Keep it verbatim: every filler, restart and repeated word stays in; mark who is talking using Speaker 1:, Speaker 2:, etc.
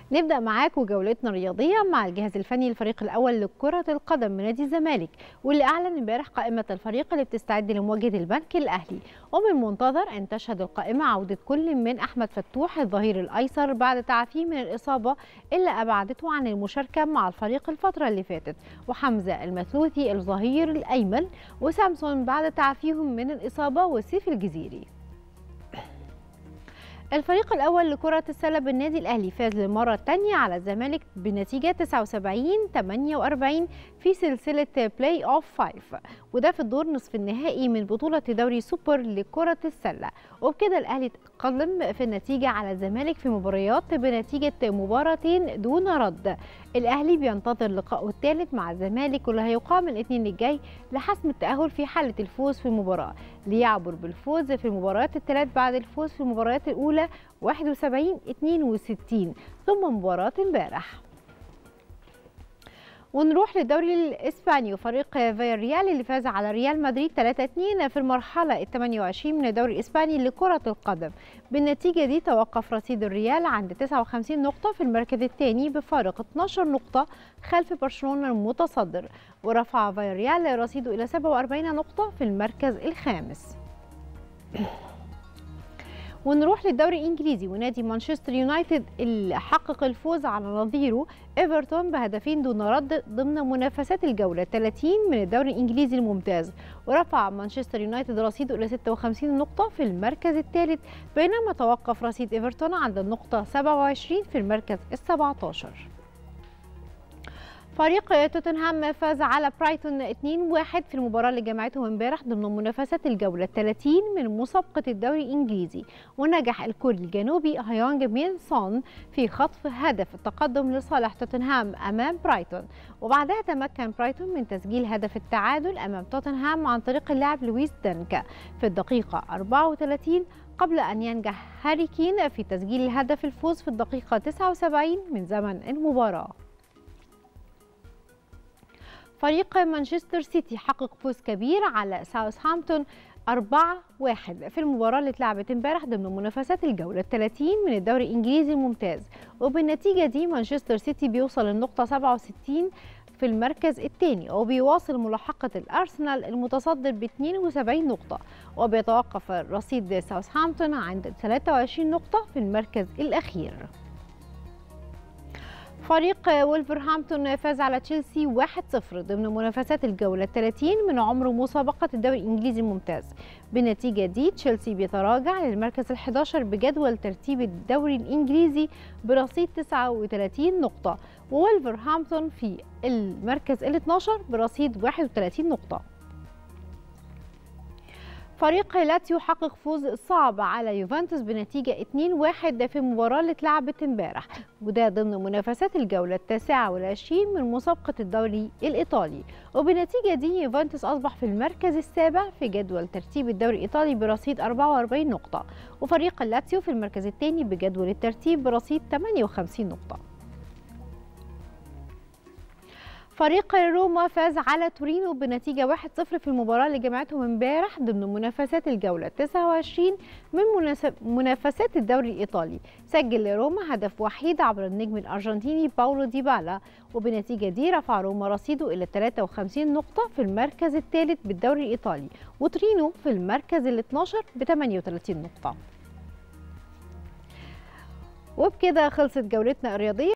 Speaker 1: نبدأ معاكم جولتنا الرياضية مع الجهاز الفني للفريق الأول لكرة القدم من نادي الزمالك، واللي أعلن امبارح قائمة الفريق اللي بتستعد لمواجهة البنك الأهلي. ومن المنتظر أن تشهد القائمة عودة كل من أحمد فتوح الظهير الأيسر بعد تعافيه من الإصابة اللي أبعدته عن المشاركة مع الفريق الفترة اللي فاتت، وحمزة المثلوثي الظهير الأيمن، وسامسون بعد تعافيهم من الإصابة، وسيف الجزيري. الفريق الأول لكرة السلة بالنادي الأهلي فاز للمرة الثانية على الزمالك بنتيجة تسعة وسبعين ثمانية وأربعين في سلسلة بلاي أوف خمسة، وده في الدور نصف النهائي من بطولة دوري سوبر لكرة السلة. وبكده الأهلي تقدم في النتيجة على الزمالك في مباريات بنتيجة مباراتين دون رد. الأهلي بينتظر لقائه الثالث مع الزمالك واللي هيقام الاثنين الجاي لحسم التأهل في حالة الفوز في المباراة، ليعبر بالفوز في المباريات الثلاث بعد الفوز في المباريات الأولى واحد وسبعين اثنين وستين ثم مباراة امبارح. ونروح للدوري الاسباني، وفريق فياريال اللي فاز على ريال مدريد ثلاثة اثنين في المرحله الثامنة والعشرين من الدوري الاسباني لكره القدم. بالنتيجه دي توقف رصيد الريال عند تسعة وخمسين نقطه في المركز الثاني بفارق اثناشر نقطه خلف برشلونه المتصدر، ورفع فياريال رصيده الى سبعة وأربعين نقطه في المركز الخامس. ونروح للدوري الانجليزي، ونادي مانشستر يونايتد اللي حقق الفوز على نظيره ايفرتون بهدفين دون رد ضمن منافسات الجوله ثلاثين من الدوري الانجليزي الممتاز، ورفع مانشستر يونايتد رصيده الى ستة وخمسين نقطه في المركز الثالث، بينما توقف رصيد ايفرتون عند النقطه سبعة وعشرين في المركز السابع عشر. فريق توتنهام فاز على برايتون اثنين واحد في المباراة اللي جمعتهم امبارح ضمن منافسات الجولة الثلاثين من مسابقة الدوري الإنجليزي، ونجح الكوري الجنوبي هيونج مين سون في خطف هدف التقدم لصالح توتنهام أمام برايتون، وبعدها تمكن برايتون من تسجيل هدف التعادل أمام توتنهام عن طريق اللاعب لويس دانكا في الدقيقة أربعة وثلاثين، قبل أن ينجح هاري كين في تسجيل الهدف الفوز في الدقيقة تسعة وسبعين من زمن المباراة. فريق مانشستر سيتي حقق فوز كبير على ساوثهامبتون أربعة واحد في المباراة اللي اتلعبت امبارح ضمن منافسات الجولة الثلاثين من الدوري الإنجليزي الممتاز، وبالنتيجة دي مانشستر سيتي بيوصل للنقطة سبعة وستين في المركز الثاني، وبيواصل ملاحقة الأرسنال المتصدر ب اثنين وسبعين نقطة، وبيتوقف رصيد ساوثهامبتون عند ثلاثة وعشرين نقطة في المركز الأخير. فريق وولفرهامبتون فاز على تشيلسي واحد صفر ضمن منافسات الجولة الثلاثين من عمر مسابقة الدوري الإنجليزي الممتاز. بالنتيجة دي تشيلسي بيتراجع للمركز الحادي عشر بجدول ترتيب الدوري الإنجليزي برصيد تسعة وثلاثين نقطة، وولفرهامبتون في المركز الاثني عشر برصيد واحد وثلاثين نقطة. فريق لاتسيو حقق فوز صعب على يوفنتوس بنتيجة اثنين واحد في المباراة اللي اتلعبت امبارح، وده ضمن منافسات الجولة التاسعة والعشرين من مسابقة الدوري الإيطالي، وبالنتيجة دي يوفنتوس أصبح في المركز السابع في جدول ترتيب الدوري الإيطالي برصيد أربعة وأربعين نقطة، وفريق لاتسيو في المركز الثاني بجدول الترتيب برصيد ثمانية وخمسين نقطة. فريق روما فاز على تورينو بنتيجة واحد صفر في المباراة اللي جمعتهم امبارح ضمن منافسات الجولة التاسعة والعشرين من منافسات الدوري الإيطالي. سجل روما هدف وحيد عبر النجم الأرجنتيني باولو ديبالا، وبنتيجة دي رفع روما رصيده إلى ثلاثة وخمسين نقطة في المركز الثالث بالدوري الإيطالي، وتورينو في المركز الاثني عشر ب ثمانية وثلاثين نقطة. وبكده خلصت جولتنا الرياضية.